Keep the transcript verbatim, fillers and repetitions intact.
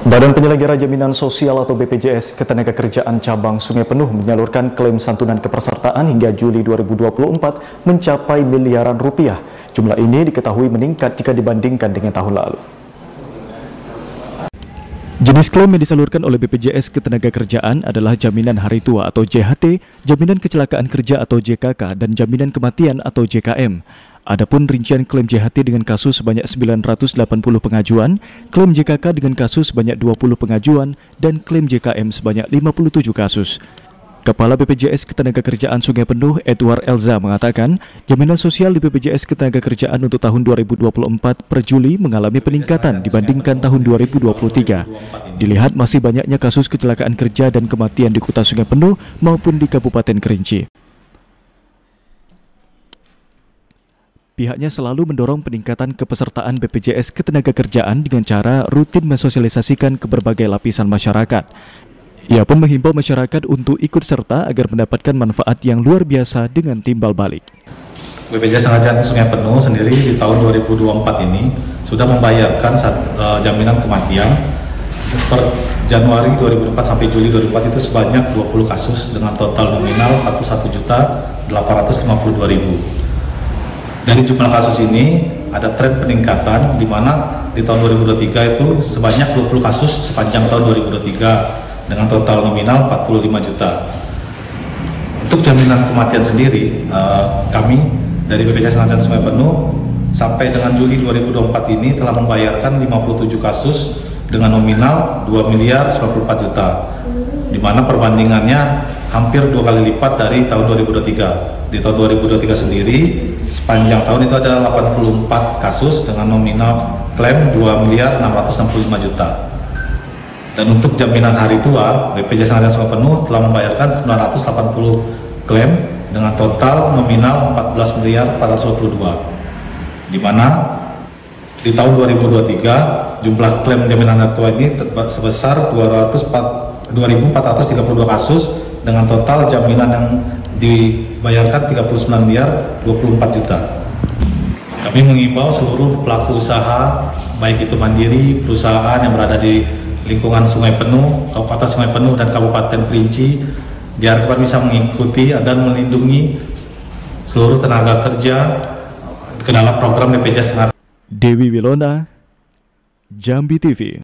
Badan Penyelenggara Jaminan Sosial atau B P J S Ketenagakerjaan Cabang Sungai Penuh menyalurkan klaim santunan kepesertaan hingga Juli dua ribu dua puluh empat mencapai miliaran rupiah. Jumlah ini diketahui meningkat jika dibandingkan dengan tahun lalu. Jenis klaim yang disalurkan oleh B P J S Ketenagakerjaan adalah Jaminan Hari Tua atau J H T, Jaminan Kecelakaan Kerja atau J K K, dan Jaminan Kematian atau J K M. Adapun rincian klaim J H T dengan kasus sebanyak sembilan ratus delapan puluh pengajuan, klaim J K K dengan kasus sebanyak dua puluh pengajuan, dan klaim J K M sebanyak lima puluh tujuh kasus. Kepala B P J S Ketenagakerjaan Sungai Penuh, Edward Elza, mengatakan jaminan sosial di B P J S Ketenagakerjaan untuk tahun dua ribu dua puluh empat per Juli mengalami peningkatan dibandingkan tahun dua ribu dua puluh tiga. Dilihat masih banyaknya kasus kecelakaan kerja dan kematian di Kota Sungai Penuh maupun di Kabupaten Kerinci. Pihaknya selalu mendorong peningkatan kepesertaan B P J S Ketenagakerjaan dengan cara rutin mensosialisasikan ke berbagai lapisan masyarakat. Ia pun menghimbau masyarakat untuk ikut serta agar mendapatkan manfaat yang luar biasa dengan timbal balik. B P J S Ketenagakerjaan Sungai Penuh sendiri di tahun dua ribu dua puluh empat ini sudah membayarkan uh, jaminan kematian per Januari dua ribu empat sampai Juli dua ribu empat itu sebanyak dua puluh kasus dengan total nominal empat puluh satu juta delapan ratus lima puluh dua ribu. Dari jumlah kasus ini ada tren peningkatan di mana di tahun dua ribu dua puluh tiga itu sebanyak dua puluh kasus sepanjang tahun dua ribu dua puluh tiga dengan total nominal empat puluh lima juta. Untuk jaminan kematian sendiri, uh, kami dari B P J S Ketenagakerjaan Sungai Penuh sampai dengan Juli dua ribu dua puluh empat ini telah membayarkan lima puluh tujuh kasus dengan nominal dua miliar sembilan puluh empat juta, di mana perbandingannya hampir dua kali lipat dari tahun dua ribu dua puluh tiga. Di tahun dua ribu dua puluh tiga sendiri, sepanjang tahun itu ada delapan puluh empat kasus dengan nominal klaim dua miliar enam ratus enam puluh lima juta. Dan untuk jaminan hari tua, B P J S Ketenagakerjaan Sungai Penuh telah membayarkan sembilan ratus delapan puluh klaim dengan total nominal empat belas miliar empat ratus dua puluh dua. Di mana di tahun dua ribu dua puluh tiga jumlah klaim jaminan hari tua ini sebesar dua ribu empat ratus tiga puluh dua kasus dengan total jaminan yang dibayarkan tiga puluh sembilan miliar dua puluh empat juta. Kami mengimbau seluruh pelaku usaha, baik itu mandiri, perusahaan yang berada di lingkungan Sungai Penuh, Kabupaten Sungai Penuh dan Kabupaten Kerinci, diharapkan bisa mengikuti dan melindungi seluruh tenaga kerja ke dalam program B P J S. Dewi Wilona, Jambi T V.